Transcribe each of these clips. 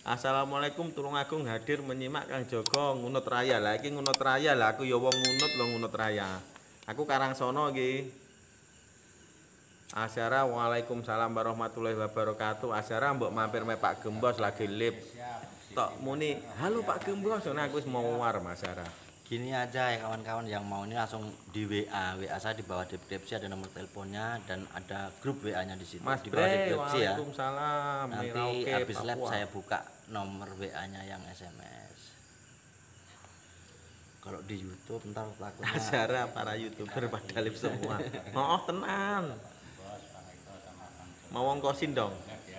Assalamualaikum, tulung agung hadir menyimak Kang Joko ngunut raya. Lah iki ngunut raya lah, aku ya wong ngunut lho ngunut raya. Aku Karangsono iki. Asyara Waalaikumsalam warahmatullahi wabarakatuh. Asyara mbok mampir me Pak Gembos lagi lip. Tok muni, "Halo Pak Gembos." Nah aku wis mau war Mas Asyara. Gini aja ya kawan-kawan yang mau ini langsung di WA. WA saya di bawah deskripsi ada nomor teleponnya dan ada grup WA-nya di situ Mas di bawah Bre, deskripsi ya. Waalaikumsalam. Nanti Merauke, habis live Papua. saya buka nomor WA-nya yang SMS. Kalau di YouTube ntar takutnya Asyara para YouTuber pada lip semua. Oh, tenan. Mau ongkosin dong.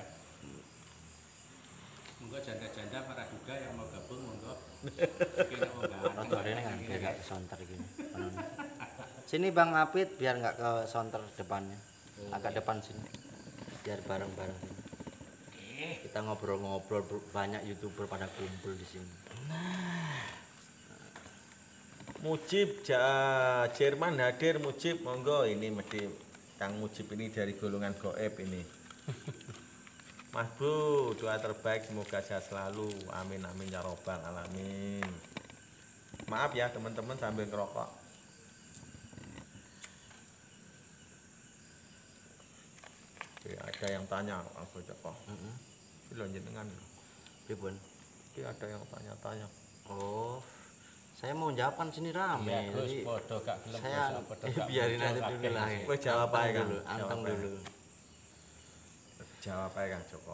Monggo janda-janda para duda yang mau gabung monggo. rada rene kan biar nggak kesonter gini. Sini Bang Apit biar nggak ke sonter depannya. Agak depan sini. Biar bareng-bareng sini. Kita ngobrol-ngobrol banyak YouTuber pada kumpul di sini. Mujib Jerman hadir Mujib monggo ini mesti Kang Mujib ini dari golongan goib ini. Mas Bro, doa terbaik semoga sehat selalu. Amin amin ya robbal alamin. Maaf ya teman-teman sambil ngerokok. Oke, ada yang tanya apa Joko? Ini lho jenengan. Pripun? Ini ada yang tanya-tanya. Oh, saya mau jawaban sini rame. Ya, Gus, Jadi podo gak gelem saya podo gak biarin muncul aja dulu kabeh. lah. Wes jawab aja, Kang. dulu, anteng Jawab aja. dulu. Jawab aja Kang Joko.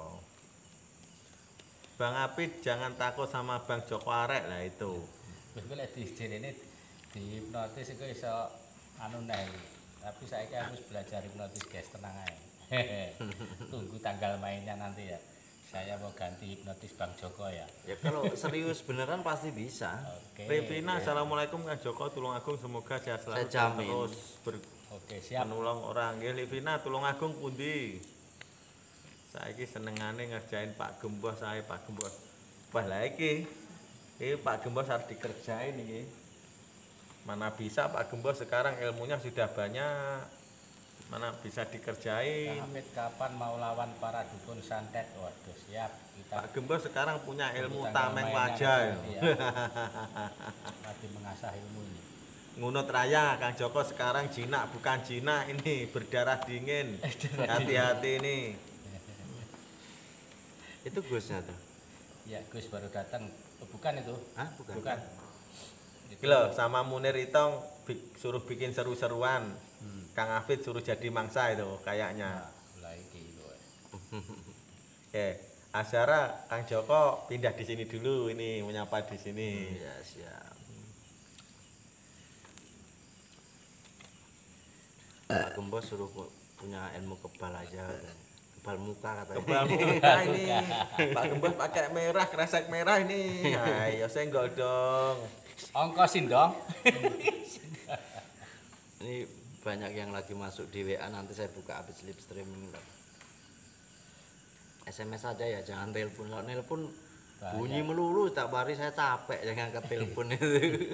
Bang Apit jangan takut sama Bang Joko arek lah itu. Wis kuwi lek dijenenge dihipnotis iku iso anu neh. Tapi saiki aku wis belajar hipnotis guys, tenang ae. Tunggu tanggal mainnya nanti ya. Saya mau ganti hipnotis Bang Joko ya. Ya kalau serius beneran pasti bisa. Oke. Revina, assalamualaikum Kang Joko, tulung agung semoga sehat selalu Saya jamin. terus Oke, siap. menolong orang. Nggih Revina, tulung agung pundi? Saiki senengane ngerjain Pak Gembos saya Pak Gembos. Wah lah iki Pak Gembos harus dikerjain iki. Mana bisa Pak Gembos sekarang ilmunya sudah banyak. Mana bisa dikerjain. Kang Hamid kapan mau lawan para dukun santet? Waduh, siap. Kita Pak Gembos sekarang punya ilmu tanggal tameng mainnya wajah. nanti ya. Lagi mengasah ilmu ini. Ngunut raya Kang Joko sekarang jinak bukan jinak ini berdarah dingin. Hati-hati ini. Itu Gusnya tuh. Ya, Gus baru datang. Oh, bukan itu. Hah, bukan. Bukan. Itu Gila sama Munir Itong suruh bikin seru-seruan. Kang Afid suruh jadi mangsa itu kayaknya. lah iki lho. Oke, Asyara Kang Joko pindah di sini dulu ini menyapa di sini. Iya, siap. Pak Gembos suruh punya ilmu kebal aja. Kebal muka katanya. Kebal muka ini. Pak Gembos pakai merah, kresek merah ini. Ayo senggol dong. Ongkosin dong. Ini banyak yang lagi masuk di WA, nanti saya buka habis live streaming. SMS aja ya, jangan telepon. Kalau telepon bunyi melulu, tak hari saya capek jangan ke telepon itu.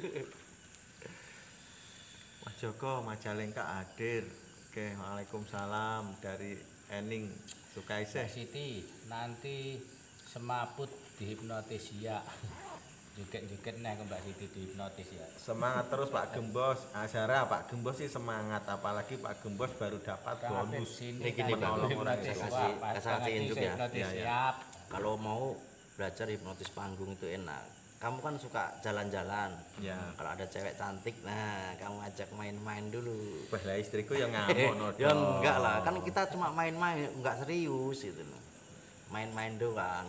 Mas Joko Majalengka hadir. Oke, Waalaikumsalam dari Ening Sukaisih. Siti, nanti semaput dihipnotis ya. Juket-juket nih ke Mbak Siti dihipnotis ya. Semangat terus Pak Gembos. Asyara Pak Gembos sih semangat apalagi Pak Gembos baru dapat bonus. Ini gini, Bang. Hipnotis. Saya kasih injuk ya. Iya, iya. Siap. Kalau mau belajar hipnotis panggung itu enak. Kamu kan suka jalan-jalan. Ya. Kalau ada cewek cantik, nah kamu ajak main-main dulu. Wah lah istriku yang ngamuk Ya enggak lah, kan kita cuma main-main, enggak serius gitu loh. Main-main doang.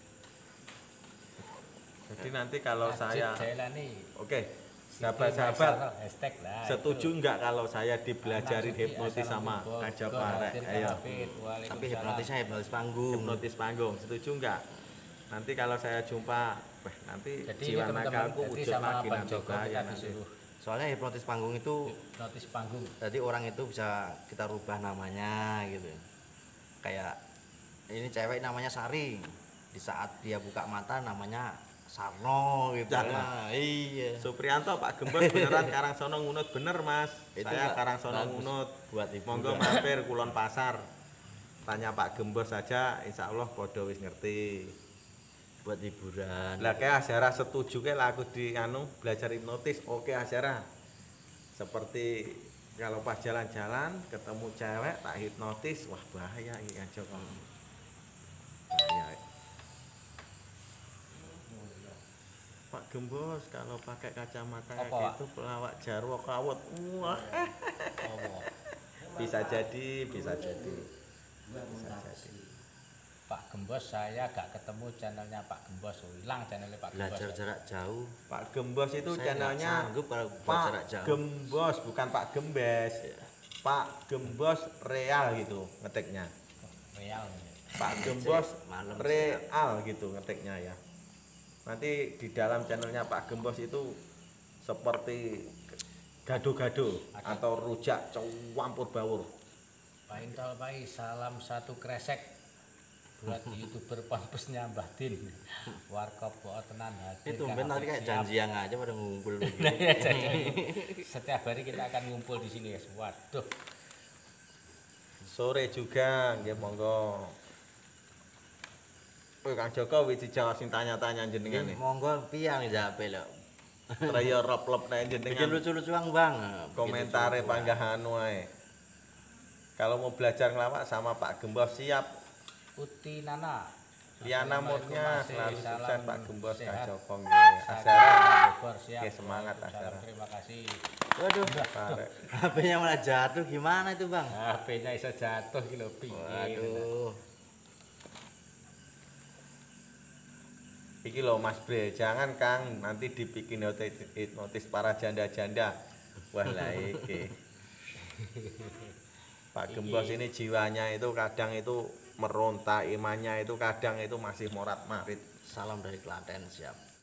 Jadi nanti kalau saya jalani. oke, sahabat-sahabat hashtag lah. setuju enggak kalau saya dipelajarin hipnotis sama Kang Joko Arek? Ayo. Tapi hipnotisnya hipnotis panggung. Hipnotis panggung, setuju enggak? Nanti kalau saya jumpa, nanti Jadi jiwa ini teman-teman, nakalku jadi wujud sama lagi Bang nanti Joko bahaya kita nanti. disuruh Soalnya hipnotis panggung itu hipnotis panggung. jadi orang itu bisa kita rubah namanya gitu. Kayak ini cewek namanya Sari. Di saat dia buka mata namanya Sarno gitu. Jangan. Nah, iya. Supriyanto Pak Gembos beneran Karangsono ngunut bener Mas. Itu Saya enggak Karangsono bagus ngunut. buat ibu. Monggo mampir Kulon Pasar. Tanya Pak Gembos saja, insya Allah podo wis ngerti. buat hiburan. Lah kayak Azara setuju kayak lah aku di anu belajar hipnotis. Oke Azara. Seperti kalau pas jalan-jalan ketemu cewek tak hipnotis, wah bahaya ini kan Joko. Bahaya. Pak Gembos kalau pakai kacamata kayak Apa, Pak? gitu pelawak jarwo kawat. Wah. Oh, Bisa jadi, bisa jadi. Bisa jadi. Pak Gembos saya gak ketemu channelnya Pak Gembos. Hilang channelnya Pak Gembos. Belajar jarak jauh. Pak Gembos itu Saya nggak channelnya sanggup kalau buat Pak jarak jauh. Gembos, bukan Pak Gembes. Pak Gembos real gitu ngetiknya. Real. Pak Gembos Malam real gitu ngetiknya ya. Nanti di dalam channelnya Pak Gembos itu seperti gado-gado atau rujak campur baur. Pak Intol Pai, salam satu kresek buat youtuber ponpesnya Mbah Din. Warkop bawa tenan hadir. Itu Kang ben tadi Apik kayak siap. janjian aja pada ngumpul Nah, begini. ya, jadi setiap hari kita akan ngumpul di sini guys. Waduh. Sore juga, nggih monggo. Kowe Kang Joko wis dijawab sing tanya-tanya jenengan nih. Monggo piang jape lho. Traya roplop nek Bikin jenengan. lucu-lucuan Bang. Komentare panggahan wae. Kalau mau belajar ngelawak sama Pak Gembos siap. Uti Nana. Liana Assalamualaikum, moodnya Mas. selalu Salam sukses Pak Gembos Kang sehat. Joko nggih. Azara. Bogor, siap. Oke, semangat, Waalaikumsalam, Azara. Terima kasih. Waduh, Parek. HP-nya malah jatuh gimana itu Bang? HP-nya bisa jatuh gitu piye. Waduh. Iki loh Mas Bre, jangan Kang nanti dibikin hipnotis para janda-janda. Wah lah iki. Pak Gembos ini jiwanya itu kadang itu meronta, imannya itu kadang itu masih morat-marit. Salam dari Klaten siap.